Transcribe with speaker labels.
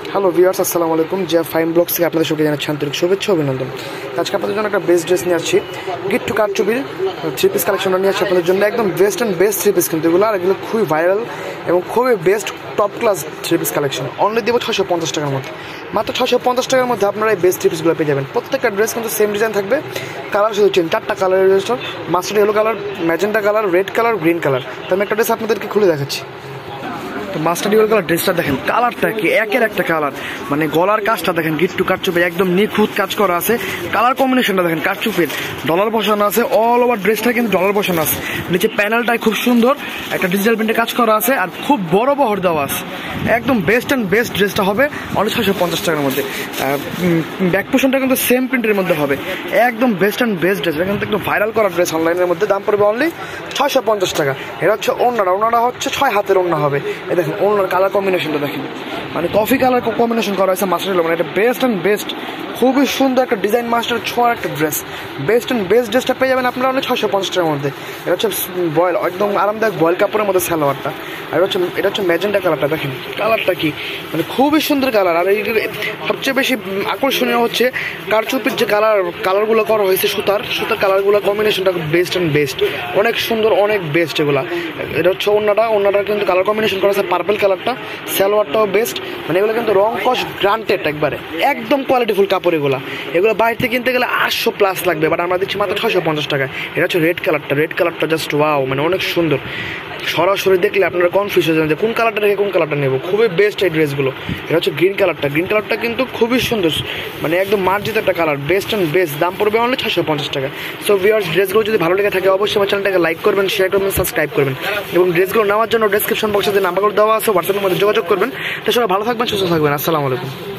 Speaker 1: Hello viewers, আসসালামু আলাইকুম। Zia fine blogs থেকে আপনাদের সবাইকে জানাচ্ছি আন্তরিক শুভেচ্ছা অভিনন্দন। আজকে আপনাদের জন্য একটা বেস্ট ড্রেস নিয়ে আসছি, গিট টু কারচুপির থ্রি পিস কালেকশনটা নিয়ে আসছি আপনাদের জন্য। একদম best and best three piece কিন্তু এগুলো, আর এগুলো খুবই ভাইরাল এবং খুবই best top class three piece collection. Only দেবো 650 টাকার মধ্যে, মাত্র 650 টাকার মধ্যে আপনারা এই বেস্ট থ্রি পিসগুলো পেয়ে যাবেন। প্রত্যেকটা ড্রেস কিন্তু সেম ডিজাইন থাকবে, কালার শুধু চেঞ্জ, 4টা কালারের ড্রেসটা, mustard yellow colour, magenta colour, red colour, green colour. তো আমি একটা ড্রেস আপনাদেরকে খুলে দেখাচ্ছি। তো মাস্টার্ড ইয়েলো কালার ড্রেসটা দেখেন, কালারটা কি একের একটা কালার, মানে গলার কাজটা দেখেন গিট টু কারচুপে একদম নিখুঁত কাজ করা আছে। কালার কম্বিনেশনটা দেখেন কারচুপের, ডলার বসানো আছে, অল ওভার ড্রেসটা কিন্তু ডলার বসানো আছে। নিচে প্যানেলটাই খুব সুন্দর একটা ডিজিটাল প্রিন্টে কাজ করা আছে, আর খুব বড় বহর দেওয়া আছে। একদম বেস্ট অ্যান্ড বেস্ট ড্রেসটা হবে অনলি 650 টাকার মধ্যে। ব্যাক পোর্শনটা কিন্তু সেম প্রিন্টের মধ্যে হবে, একদম বেস্ট অ্যান্ড বেস্ট ড্রেস। এখান থেকে একদম ভাইরাল করা ড্রেস অনলাইনের মধ্যে, দাম পড়বে অনলি 650 টাকা। এটা হচ্ছে ওড়নাটা হচ্ছে 6 হাতের ওড়না হবে। দেখেন ওনার কালার কম্বিনেশনটা দেখেন, মানে কফি কালার কম্বিনেশন করা হয়েছে মাস্টার ইয়েলো, মানে এটা বেস্ট অ্যান্ড বেস্ট, খুবই সুন্দর একটা ডিজাইন মাস্টার ছোঁয়া একটা ড্রেস। বেস্ট অ্যান্ড বেস্ট ড্রেসটা পেয়ে যাবেন আপনারা অনেক 650 টাকার মধ্যে। এটা হচ্ছে বয়েল, একদম আরামদায়ক বয়েল কাপড়ের মধ্যে সালোয়ারটা। আর এটা হচ্ছে ম্যাজেন্টা কালারটা, দেখেন কালারটা কি, মানে খুবই সুন্দর কালার। আর এই সবচেয়ে বেশি আকর্ষণীয় হচ্ছে কারচুপির যে কালারগুলো করা হয়েছে, সুতার কালারগুলো কম্বিনেশনটা বেস্ট অ্যান্ড বেস্ট, অনেক সুন্দর, অনেক বেস্ট এগুলা। এটা হচ্ছে ওড়নাটা কিন্তু কালার কম্বিনেশন করা আছে পার্পল কালারটা, সালোয়ারটাও বেস্ট, মানে এগুলো কিন্তু রং কস গ্রান্টেড একবারে, একদম কোয়ালিটিফুল কাপড়। এগুলো বাইরে কিনতে গেলে 800+ লাগবে, বাট আমরা দিচ্ছি মাত্র 650 টাকায়। এটা হচ্ছে রেড কালারটা জাস্ট ওয়াও, মানে অনেক সুন্দর। সরাসরি দেখলে আপনারা কনফিউজ হয়ে যাবেন যে কোন কালারটা রেখে কোন কালারটা নেবো। খুবই বেস্ট এই ড্রেসগুলো। এটা হচ্ছে গ্রিন কালারটা কিন্তু খুবই সুন্দর, মানে একদম মার্জিত একটা কালার, বেস্ট অ্যান্ড বেস্ট। দাম পড়বে অনলি 650 টাকা। সো ভিউয়ার্স, ড্রেসগুলো যদি ভালো লেগে থাকে অবশ্যই আমার চ্যানেলটাকে লাইক করবেন, শেয়ার করবেন, সাবস্ক্রাইব করবেন, এবং ড্রেসগুলো নেওয়ার জন্য ডেসক্রিপশন বক্সে যে নাম্বারগুলো দেওয়া আছে হোয়াটসঅ্যাপের মধ্যে যোগাযোগ করবেন। তো সবাই ভালো থাকবেন, সুস্থ থাকবেন। আসসালামু আলাইকুম।